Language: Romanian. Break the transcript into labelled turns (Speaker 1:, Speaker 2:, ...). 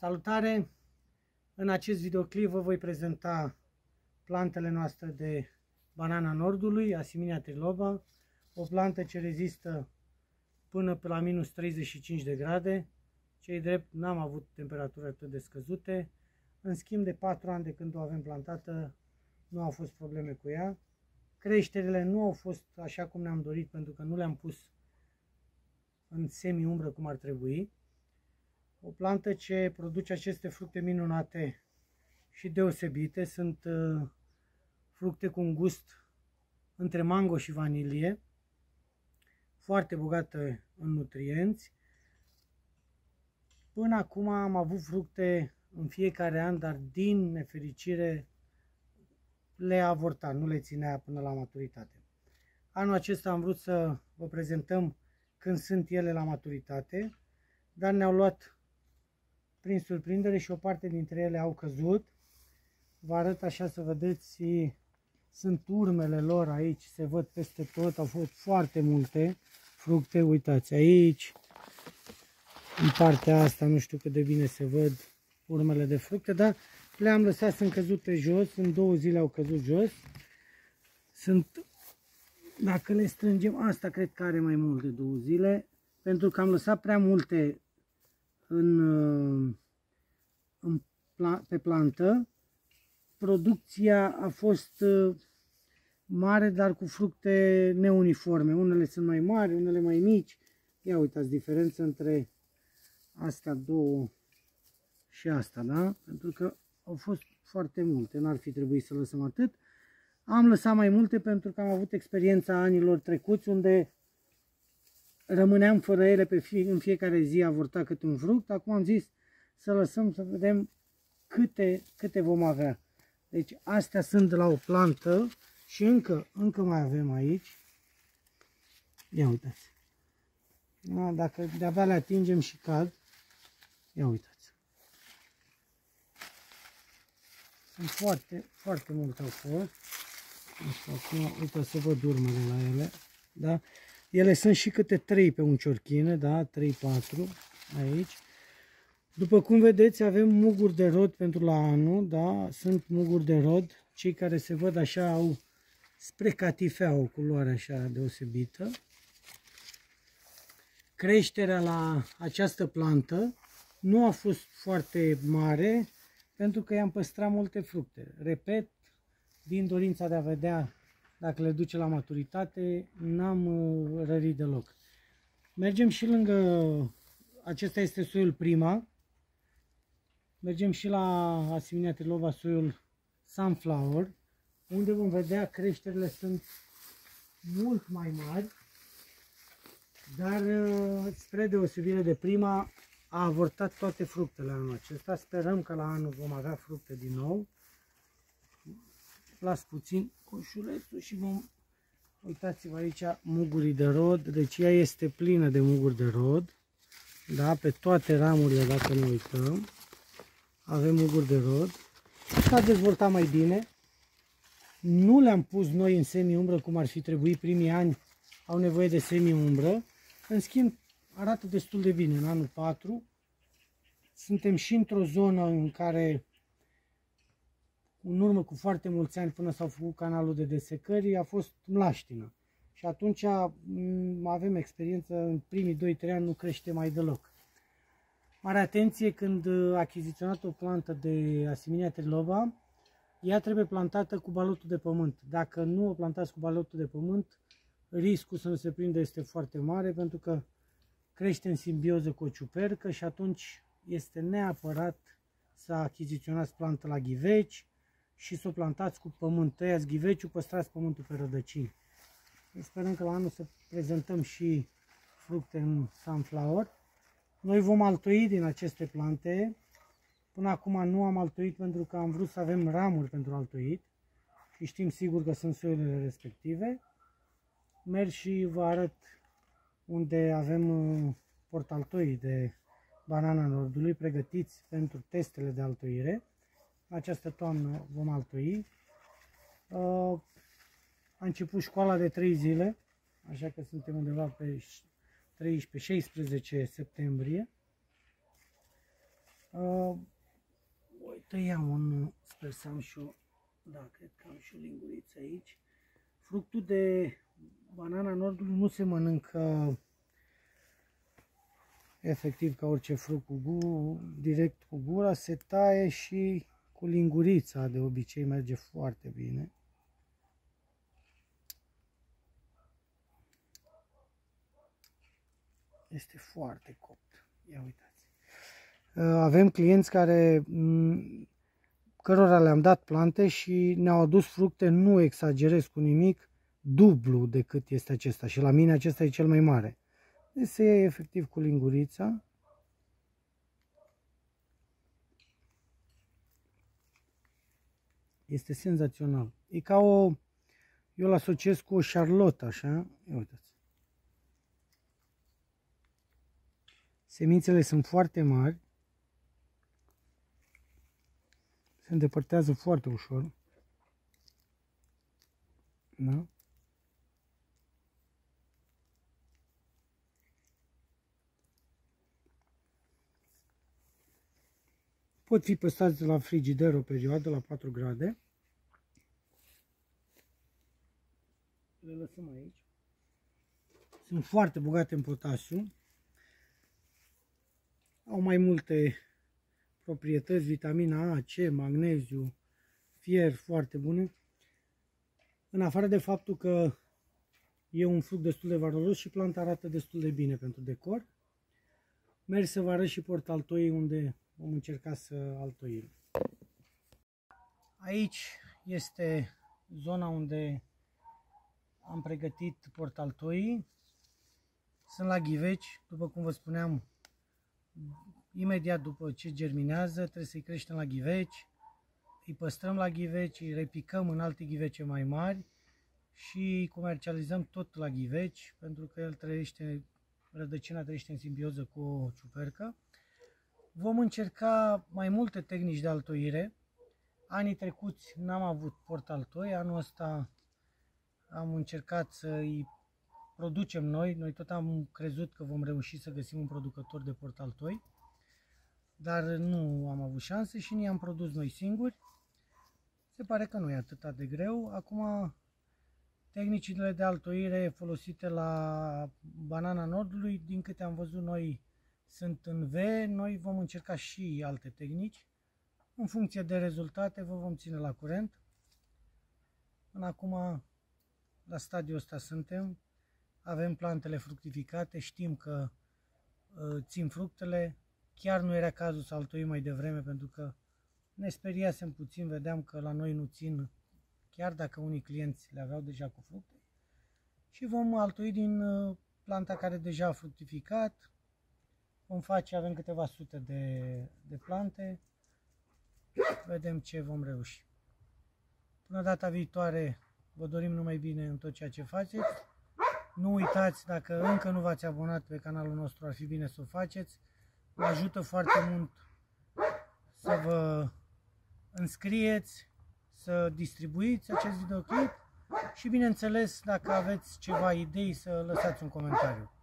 Speaker 1: Salutare! În acest videoclip vă voi prezenta plantele noastre de banana nordului, Asiminia triloba, o plantă ce rezistă până pe la minus 35 de grade. Cei drept, n-am avut temperaturi atât de scăzute. În schimb, de 4 ani de când o avem plantată, nu au fost probleme cu ea. Creșterile nu au fost așa cum ne-am dorit, pentru că nu le-am pus în semi-umbră cum ar trebui. O plantă ce produce aceste fructe minunate și deosebite. Sunt fructe cu un gust între mango și vanilie, foarte bogată în nutrienți. Până acum am avut fructe în fiecare an, dar din nefericire le-a avortat, nu le ținea până la maturitate. Anul acesta am vrut să vă prezentăm când sunt ele la maturitate, dar ne-au luat prin surprindere și o parte dintre ele au căzut. Vă arăt așa să vedeți, sunt urmele lor aici, se văd peste tot, au fost foarte multe fructe, uitați aici, în partea asta, nu știu cât de bine se văd urmele de fructe, dar le-am lăsat, sunt căzute jos, în 2 zile au căzut jos. Sunt, dacă le strângem, asta cred că are mai mult de 2 zile, pentru că am lăsat prea multe pe plantă. Producția a fost mare, dar cu fructe neuniforme. Unele sunt mai mari, unele mai mici. Ia uitați diferența între astea două și asta, da? Pentru că au fost foarte multe, n-ar fi trebuit să lăsăm atât. Am lăsat mai multe pentru că am avut experiența anilor trecuți unde rămâneam fără ele, în fiecare zi avorta câte un fruct. Acum am zis să lăsăm să vedem câte vom avea. Deci astea sunt de la o plantă și încă mai avem aici. Ia uitați. Da, dacă de-abia le atingem și cad. Ia uitați. Sunt foarte multe au fost. Acum, uitați să văd urmele la ele. Da? Ele sunt și câte 3 pe un ciorchine, da? 3-4 aici. După cum vedeți, avem muguri de rod pentru la anul, da? Sunt muguri de rod. Cei care se văd așa au spre catifea o culoare așa deosebită. Creșterea la această plantă nu a fost foarte mare pentru că i-am păstrat multe fructe. Repet, din dorința de a vedea dacă le duce la maturitate, n-am rărit deloc. Mergem și lângă, acesta este soiul prima. Mergem și la Asiminia triloba, soiul Sunflower, unde vom vedea creșterile sunt mult mai mari, dar spre deosebire de prima, a avortat toate fructele anul acesta. Sperăm că la anul vom avea fructe din nou. Las puțin coșulețul și vom... Uitați-vă aici mugurii de rod, deci ea este plină de muguri de rod, da? Pe toate ramurile, dacă ne uităm, avem muguri de rod. S-a dezvoltat mai bine. Nu le-am pus noi în semi-umbră cum ar fi trebuit. Primii ani au nevoie de semi-umbră. În schimb, arată destul de bine. În anul 4 suntem și într-o zonă în care, în urmă cu foarte mulți ani, până s-au făcut canalul de desecări, a fost mlaștină. Și atunci avem experiență, în primii 2-3 ani nu crește mai deloc. Mare atenție când achiziționat o plantă de Asiminia triloba, ea trebuie plantată cu balotul de pământ. Dacă nu o plantați cu balotul de pământ, riscul să nu se prindă este foarte mare, pentru că crește în simbioză cu o ciupercă și atunci este neapărat să achiziționați plantă la ghiveci și să o plantați cu pământ. Tăiați ghiveciul, păstrați pământul pe rădăcini. Sperăm că la anul să prezentăm și fructe în Sunflower. Noi vom altoi din aceste plante. Până acum nu am altoit pentru că am vrut să avem ramuri pentru altoit și știm sigur că sunt soiurile respective. Merg și vă arăt unde avem portaltoi de banana nordului pregătiți pentru testele de altoire. Această toamnă vom altoi. A început școala de 3 zile, așa că suntem undeva pe 13-16 septembrie. tăiam un, sper să am și o, da, cred că am și o linguriță aici. Fructul de banana nordului nu se mănâncă efectiv ca orice fruct direct cu gura, se taie și cu lingurița, de obicei merge foarte bine. Este foarte copt. Ia uitați. Avem clienți cărora le-am dat plante și ne-au adus fructe, nu exagerez cu nimic, dublu decât este acesta. Și la mine acesta e cel mai mare. Deci se ia efectiv cu lingurița. Este senzațional. E ca o... Eu îl asociez cu o șarlotă, așa. Ia uitați. Semințele sunt foarte mari. Se îndepărtează foarte ușor. Da? Pot fi păstrați la frigider o perioadă, la 4 grade. Le lăsăm aici. Sunt foarte bogate în potasiu. Au mai multe proprietăți, vitamina A, C, magneziu, fier foarte bune. În afară de faptul că e un fruct destul de valoros și planta arată destul de bine pentru decor. Merg să vă arăt și portaltoii unde vom încerca să altoim. Aici este zona unde am pregătit portaltoii. Sunt la ghiveci, după cum vă spuneam, imediat după ce germinează trebuie să-i creștem la ghiveci, îi păstrăm la ghiveci, îi repicăm în alte ghivece mai mari și îi comercializăm tot la ghiveci, pentru că el rădăcina trăiește în simbioză cu o ciupercă. Vom încerca mai multe tehnici de altoire. Anii trecuți n-am avut portaltoi, anul ăsta am încercat să îi producem noi. Noi tot am crezut că vom reuși să găsim un producător de portaltoi, dar nu am avut șanse și ni-am produs noi singuri. Se pare că nu e atât de greu. Acum, tehnicile de altoire folosite la banana nordului, din câte am văzut noi, sunt în V. Noi vom încerca și alte tehnici. În funcție de rezultate vă vom ține la curent. Până acum, la stadiul ăsta suntem. Avem plantele fructificate, știm că țin fructele. Chiar nu era cazul să altoim mai devreme pentru că ne speriasem puțin, vedeam că la noi nu țin, chiar dacă unii clienți le aveau deja cu fructe. Și vom altoi din planta care deja a fructificat. Avem câteva sute de plante. Vedem ce vom reuși. Până data viitoare, vă dorim numai bine în tot ceea ce faceți. Nu uitați, dacă încă nu v-ați abonat pe canalul nostru, ar fi bine să o faceți. Mă ajută foarte mult să vă înscrieți, să distribuiți acest videoclip și, bineînțeles, dacă aveți ceva idei, să lăsați un comentariu.